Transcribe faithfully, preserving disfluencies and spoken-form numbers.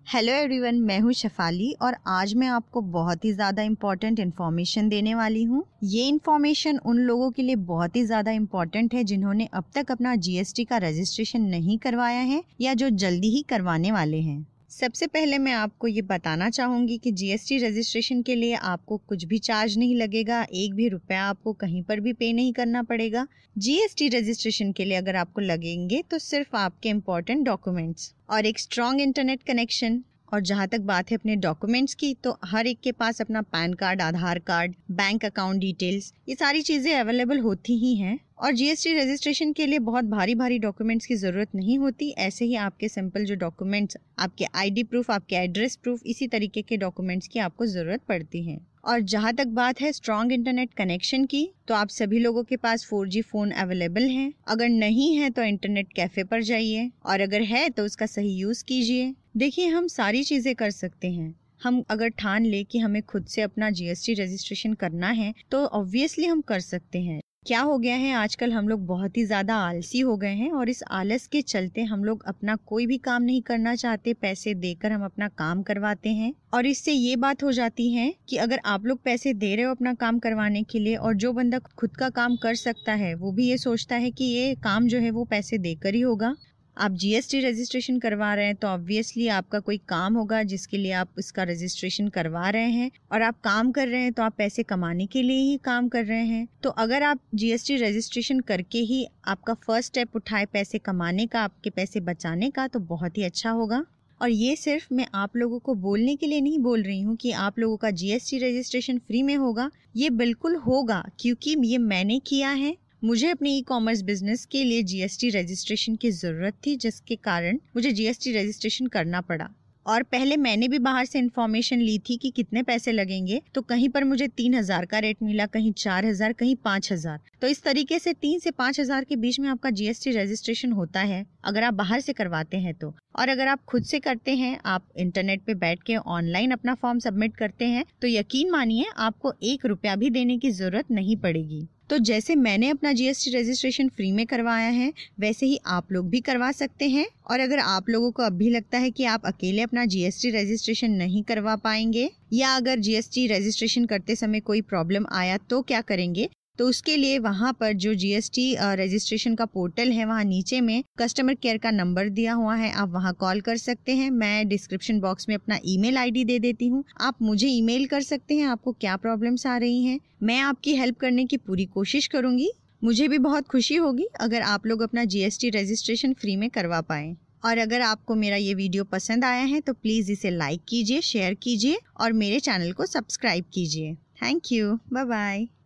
Hello everyone, मैं हूँ शफाली और आज मैं आपको बहुत ही ज़्यादा इम्पॉर्टेंट इन्फॉर्मेशन देने वाली हूँ। ये इन्फॉर्मेशन उन लोगों के लिए बहुत ही ज़्यादा इम्पॉर्टेंट है जिन्होंने अब तक अपना जीएसटी का रजिस्ट्रेशन नहीं करवाया है या जो जल्दी ही करवाने वाले हैं। सबसे पहले मैं आपको ये बताना चाहूँगी कि जीएसटी रजिस्ट्रेशन के लिए आपको कुछ भी चार्ज नहीं लगेगा, एक भी रुपया आपको कहीं पर भी पे नहीं करना पड़ेगा। जीएसटी रजिस्ट्रेशन के लिए अगर आपको लगेंगे तो सिर्फ आपके इम्पोर्टेंट डॉक्यूमेंट्स और एक स्ट्रॉन्ग इंटरनेट कनेक्शन। और जहाँ तक बात है अपने डॉक्यूमेंट्स की, तो हर एक के पास अपना PAN card, Aadhaar card, bank account details, ये सारी चीज़ें अवेलेबल होती ही हैं। और जीएसटी रजिस्ट्रेशन के लिए बहुत भारी भारी डॉक्यूमेंट्स की ज़रूरत नहीं होती। ऐसे ही आपके सिंपल जो डॉक्यूमेंट्स, आपके आईडी प्रूफ, आपके एड्रेस प्रूफ, इसी तरीके के डॉक्यूमेंट्स की आपको ज़रूरत पड़ती है। और जहाँ तक बात है स्ट्रॉन्ग इंटरनेट कनेक्शन की, तो आप सभी लोगों के पास फोर जी फ़ोन अवेलेबल हैं। अगर नहीं है तो इंटरनेट कैफ़े पर जाइए, और अगर है तो उसका सही यूज़ कीजिए। देखिए, हम सारी चीज़ें कर सकते हैं। हम अगर ठान ले कि हमें खुद से अपना जीएसटी रजिस्ट्रेशन करना है तो ऑब्वियसली हम कर सकते हैं। क्या हो गया है, आजकल हम लोग बहुत ही ज़्यादा आलसी हो गए हैं और इस आलस के चलते हम लोग अपना कोई भी काम नहीं करना चाहते, पैसे देकर हम अपना काम करवाते हैं। और इससे ये बात हो जाती है कि अगर आप लोग पैसे दे रहे हो अपना काम करवाने के लिए, और जो बंदा खुद का काम कर सकता है वो भी ये सोचता है कि ये काम जो है वो पैसे देकर ही होगा। आप जीएसटी रजिस्ट्रेशन करवा रहे हैं तो ऑब्वियसली आपका कोई काम होगा जिसके लिए आप इसका रजिस्ट्रेशन करवा रहे हैं, और आप काम कर रहे हैं तो आप पैसे कमाने के लिए ही काम कर रहे हैं। तो अगर आप जीएसटी रजिस्ट्रेशन करके ही आपका फर्स्ट स्टेप उठाए पैसे कमाने का, आपके पैसे बचाने का, तो बहुत ही अच्छा होगा। और ये सिर्फ मैं आप लोगों को बोलने के लिए नहीं बोल रही हूँ कि आप लोगों का जीएसटी रजिस्ट्रेशन फ्री में होगा। ये बिल्कुल होगा, क्योंकि ये मैंने किया है। मुझे अपने ई कॉमर्स बिजनेस के लिए जीएसटी रजिस्ट्रेशन की ज़रूरत थी, जिसके कारण मुझे जीएसटी रजिस्ट्रेशन करना पड़ा। और पहले मैंने भी बाहर से इन्फॉर्मेशन ली थी कि कितने पैसे लगेंगे, तो कहीं पर मुझे तीन हज़ार का रेट मिला, कहीं चार हज़ार, कहीं पाँच हज़ार। तो इस तरीके से तीन से पाँच हज़ार के बीच में आपका जीएसटी रजिस्ट्रेशन होता है अगर आप बाहर से करवाते हैं तो। और अगर आप खुद से करते हैं, आप इंटरनेट पे बैठ के ऑनलाइन अपना फॉर्म सबमिट करते हैं, तो यकीन मानिए आपको एक रुपया भी देने की ज़रूरत नहीं पड़ेगी। तो जैसे मैंने अपना जीएसटी रजिस्ट्रेशन फ्री में करवाया है, वैसे ही आप लोग भी करवा सकते हैं। और अगर आप लोगों को अब भी लगता है कि आप अकेले अपना जीएसटी रजिस्ट्रेशन नहीं करवा पाएंगे, या अगर जीएसटी रजिस्ट्रेशन करते समय कोई प्रॉब्लम आया तो क्या करेंगे, तो उसके लिए वहाँ पर जो जीएसटी रजिस्ट्रेशन का पोर्टल है, वहाँ नीचे में कस्टमर केयर का नंबर दिया हुआ है, आप वहाँ कॉल कर सकते हैं। मैं डिस्क्रिप्शन बॉक्स में अपना ईमेल आईडी दे देती हूँ, आप मुझे ईमेल कर सकते हैं आपको क्या प्रॉब्लम्स आ रही हैं। मैं आपकी हेल्प करने की पूरी कोशिश करूँगी। मुझे भी बहुत खुशी होगी अगर आप लोग अपना जीएसटी रजिस्ट्रेशन फ्री में करवा पाएँ। और अगर आपको मेरा ये वीडियो पसंद आया है तो प्लीज़ इसे लाइक कीजिए, शेयर कीजिए और मेरे चैनल को सब्सक्राइब कीजिए। Thank you, bye bye.